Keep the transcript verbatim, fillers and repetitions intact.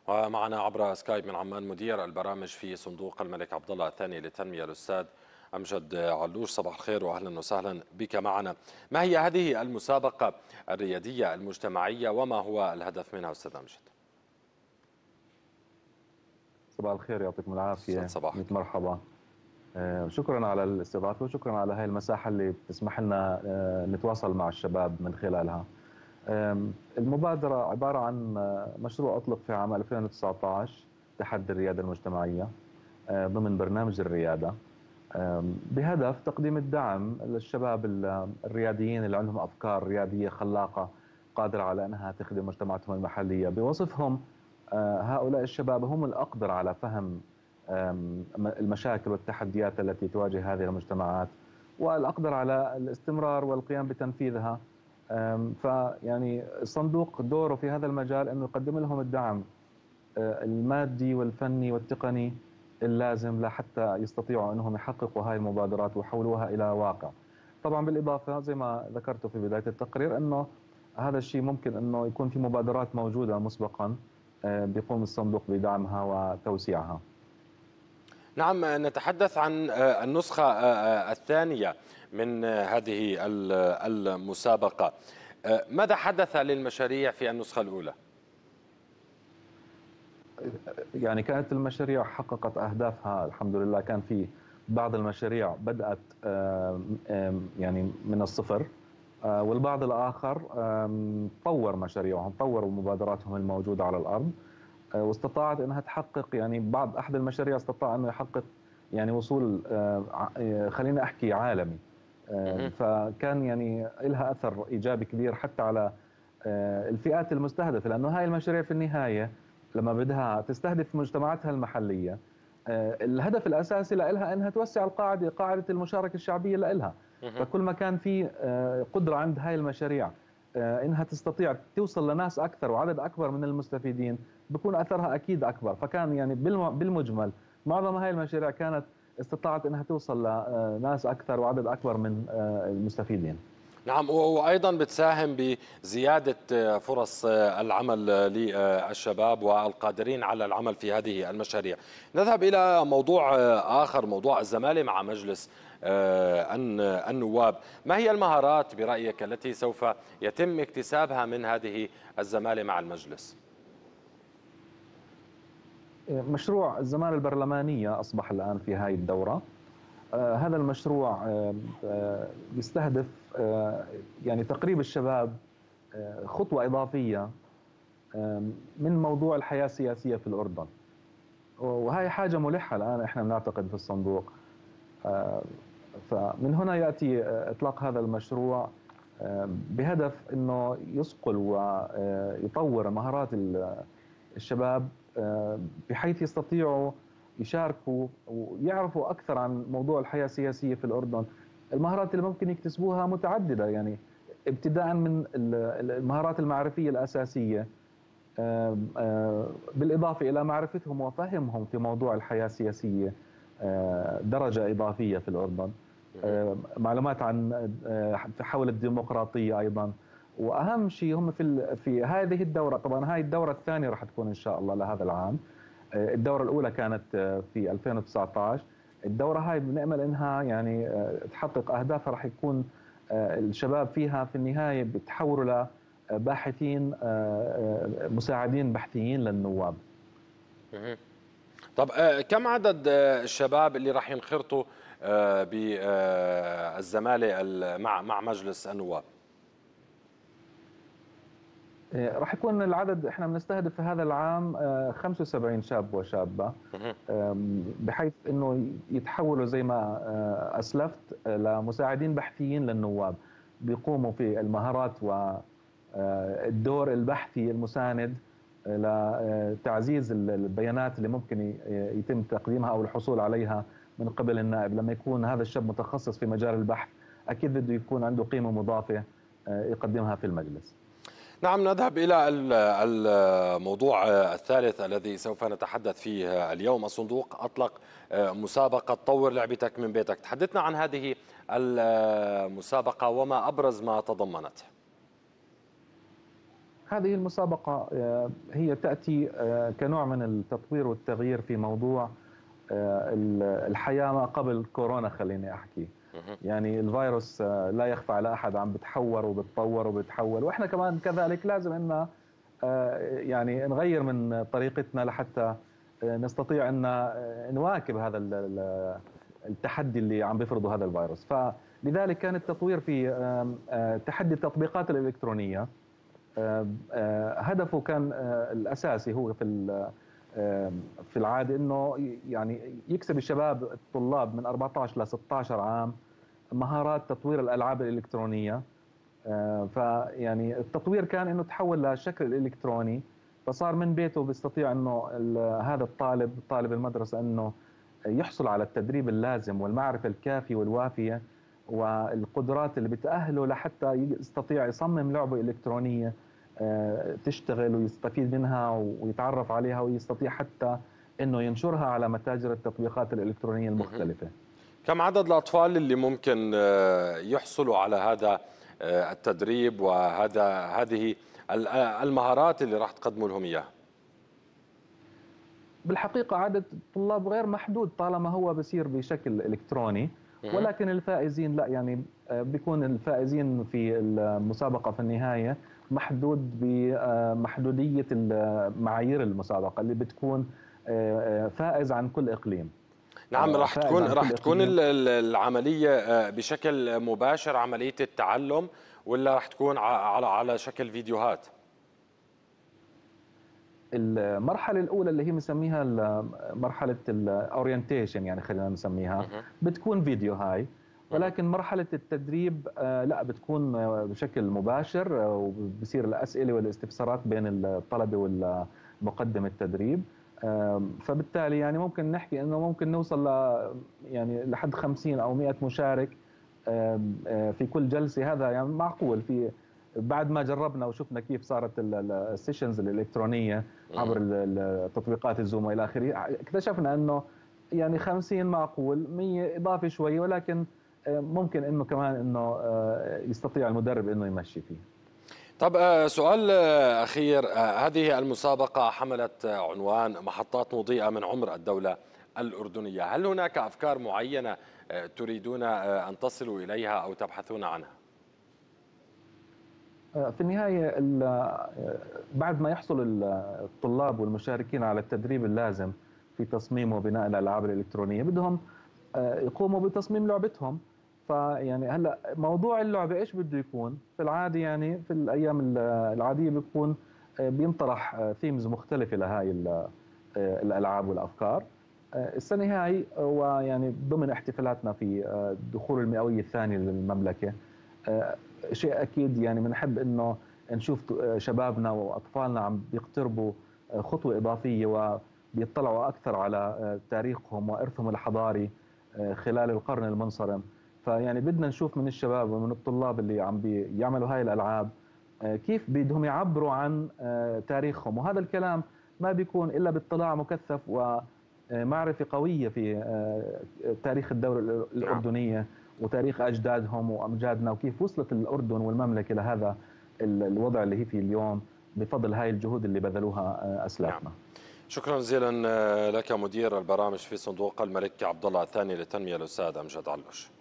ومعنا عبر سكايب من عمان مدير البرامج في صندوق الملك عبد الله الثاني للتنمية الأستاذ أمجد علوش. صباح الخير وأهلا وسهلا بك معنا. ما هي هذه المسابقة الريادية المجتمعية وما هو الهدف منها أستاذ أمجد؟ صباح الخير، يعطيكم العافية. صباحك. ميت مرحبا. آه، شكرا على الاستضافة وشكرا على هاي المساحة اللي بتسمح لنا آه، نتواصل مع الشباب من خلالها. آم، المبادرة عبارة عن آه، مشروع أطلق في عام ألفين وتسعة عشر تحدي الريادة المجتمعية آه، ضمن برنامج الريادة، آم، بهدف تقديم الدعم للشباب ال- الرياديين اللي عندهم أفكار ريادية خلاقة قادرة على أنها تخدم مجتمعاتهم المحلية. بوصفهم آه، هؤلاء الشباب هم الأقدر على فهم آم، المشاكل والتحديات التي تواجه هذه المجتمعات، والأقدر على الاستمرار والقيام بتنفيذها. آم، فيعني الصندوق دوره في هذا المجال أنه يقدم لهم الدعم آه، المادي والفني والتقني اللازم لحتى يستطيعوا أنهم يحققوا هاي المبادرات ويحولوها إلى واقع. طبعا بالإضافة زي ما ذكرت في بداية التقرير أنه هذا الشيء ممكن أنه يكون في مبادرات موجودة مسبقا آه، بيقوم الصندوق بدعمها وتوسيعها. نعم، نتحدث عن النسخة الثانية من هذه المسابقة. ماذا حدث للمشاريع في النسخة الأولى؟ يعني كانت المشاريع حققت أهدافها الحمد لله. كان في بعض المشاريع بدأت آم، آم، يعني من الصفر، آه، والبعض الآخر آم، طور مشاريعهم، طوروا مبادراتهم الموجودة على الأرض، آه، واستطاعت أنها تحقق. يعني بعض أحد المشاريع استطاع أنه يحقق يعني وصول آه، ع- آه، خلينا أحكي عالمي. آه، فكان يعني لها أثر إيجابي كبير حتى على آه، الفئات المستهدفة، لأنه هاي المشاريع في النهاية لما بدها تستهدف مجتمعاتها المحلية، آه، الهدف الأساسي لها أنها توسع القاعدة، قاعدة المشاركة الشعبية لها. فكل ما كان في آه، قدرة عند هاي المشاريع آه، انها تستطيع توصل لناس اكثر وعدد اكبر من المستفيدين، بكون اثرها اكيد اكبر. فكان يعني بالم- بالمجمل معظم هاي المشاريع كانت استطاعت انها توصل لناس اكثر وعدد اكبر من آه، المستفيدين. نعم، وأيضا بتساهم بزيادة فرص العمل للشباب والقادرين على العمل في هذه المشاريع. نذهب إلى موضوع آخر، موضوع الزمالة مع مجلس النواب. ما هي المهارات برأيك التي سوف يتم اكتسابها من هذه الزمالة مع المجلس؟ مشروع الزمالة البرلمانية أصبح الآن في هاي الدورة. آه، هذا المشروع آه، آه، يستهدف آه، يعني تقريب الشباب، آه، خطوة إضافية آه، من موضوع الحياة السياسية في الأردن. وهي حاجة ملحة الآن إحنا بنعتقد في الصندوق. آه، فمن هنا يأتي آه، إطلاق هذا المشروع آه، بهدف أنه يصقل ويطور مهارات ال- الشباب آه، بحيث يستطيعوا يشاركوا ويعرفوا أكثر عن موضوع الحياة السياسية في الأردن. المهارات اللي ممكن يكتسبوها متعددة، يعني ابتداء من ال- المهارات المعرفية الأساسية، آه، آه، بالإضافة إلى معرفتهم وفهمهم في موضوع الحياة السياسية آه، درجة إضافية في الأردن، آه، معلومات عن آه، حول الديمقراطية أيضا. وأهم شيء هم في ال- في هذه الدورة. طبعا هاي الدورة الثانية راح تكون إن شاء الله لهذا العام. آه، الدورة الأولى كانت آه، في ألفين وتسعة عشر. الدورة هاي بنأمل إنها يعني آه، تحقق أهدافها. راح يكون آه، الشباب فيها في النهاية بتحولوا لباحثين، آه، آه، مساعدين بحثيين للنواب. طب آه، كم عدد آه، الشباب اللي راح ينخرطوا آه، بالزمالة مع مع مجلس النواب؟ آه، راح يكون العدد، احنا بنستهدف في هذا العام آه، خمسة وسبعين شاب وشابة، آم، بحيث انه يتحولوا زي ما آه، اسلفت آه، لمساعدين بحثيين للنواب، بيقوموا في المهارات والدور البحثي المساند آه، لتعزيز البيانات اللي ممكن ي- يتم تقديمها او الحصول عليها من قبل النائب. لما يكون هذا الشاب متخصص في مجال البحث اكيد بده يكون عنده قيمة مضافة آه، يقدمها في المجلس. نعم، نذهب إلى ال- الموضوع الثالث الذي سوف نتحدث فيه اليوم. الصندوق أطلق مسابقة طور لعبتك من بيتك. تحدثنا عن هذه المسابقة وما أبرز ما تضمنت. هذه المسابقة هي تأتي كنوع من التطوير والتغيير في موضوع الحياة ما قبل كورونا. خليني أحكي يعني الفيروس لا يخفى على أحد، عم بتحور وبتطور وبتحول، وإحنا كمان كذلك لازم إن يعني نغير من طريقتنا لحتى نستطيع أن نواكب هذا التحدي اللي عم بيفرضه هذا الفيروس. فلذلك كان التطوير في تحدي التطبيقات الإلكترونية هدفه كان الأساسي هو في في العادة انه يعني يكسب الشباب الطلاب من أربعة عشر ل ستة عشر عام مهارات تطوير الالعاب الالكترونيه. فيعني التطوير كان انه تحول للشكل الالكتروني، فصار من بيته بيستطيع انه هذا الطالب طالب المدرسه انه يحصل على التدريب اللازم والمعرفه الكافيه والوافيه والقدرات اللي بتاهله لحتى يستطيع يصمم لعبه الكترونيه تشتغل ويستفيد منها ويتعرف عليها، ويستطيع حتى انه ينشرها على متاجر التطبيقات الالكترونيه المختلفه. كم عدد الاطفال اللي ممكن يحصلوا على هذا التدريب وهذا هذه المهارات اللي راح تقدموا لهم اياها؟ بالحقيقه عدد الطلاب غير محدود طالما هو بصير بشكل الكتروني، ولكن الفائزين لا، يعني بيكون الفائزين في المسابقه في النهايه محدود بمحدوديه معايير المسابقه اللي بتكون فائز عن كل اقليم. نعم، راح تكون راح تكون العمليه بشكل مباشر عمليه التعلم، ولا راح تكون على على شكل فيديوهات؟ المرحله الاولى اللي هي بنسميها مرحله الاورينتيشن، يعني خلينا نسميها، بتكون فيديو هاي، ولكن مرحله التدريب لا بتكون بشكل مباشر، وبصير الاسئله والاستفسارات بين الطلبه والمقدم التدريب. فبالتالي يعني ممكن نحكي انه ممكن نوصل ل يعني لحد خمسين او مئة مشارك في كل جلسه. هذا يعني معقول في بعد ما جربنا وشفنا كيف صارت السيشنز الالكترونيه عبر تطبيقات الزوم والى اخره، اكتشفنا انه يعني خمسين معقول، مئة اضافه شوي، ولكن ممكن انه كمان انه يستطيع المدرب انه يمشي فيه. طب سؤال اخير، هذه المسابقه حملت عنوان محطات مضيئه من عمر الدوله الاردنيه، هل هناك افكار معينه تريدون ان تصلوا اليها او تبحثون عنها؟ في النهايه بعد ما يحصل الطلاب والمشاركين على التدريب اللازم في تصميم وبناء الالعاب الالكترونيه، بدهم يقوموا بتصميم لعبتهم. فيعني هلا موضوع اللعبه ايش بده يكون؟ في العاده يعني في الايام العاديه بيكون بينطرح ثيمز مختلفه لهي الالعاب والافكار. السنه هاي ويعني ضمن احتفالاتنا في دخول المئويه الثانيه للمملكه، شيء اكيد يعني بنحب انه نشوف شبابنا واطفالنا عم بيقتربوا خطوه اضافيه وبيطلعوا اكثر على تاريخهم وارثهم الحضاري خلال القرن المنصرم. فيعني بدنا نشوف من الشباب ومن الطلاب اللي عم بيعملوا هاي الالعاب كيف بدهم يعبروا عن تاريخهم، وهذا الكلام ما بيكون الا باطلاع مكثف ومعرفه قويه في تاريخ الدوله الاردنيه وتاريخ اجدادهم وامجادنا، وكيف وصلت الاردن والمملكه لهذا الوضع اللي هي فيه اليوم بفضل هاي الجهود اللي بذلوها اسلافنا. شكرا جزيلا لك مدير البرامج في صندوق الملك عبد الله الثاني للتنميه الاستاذ امجد علوش.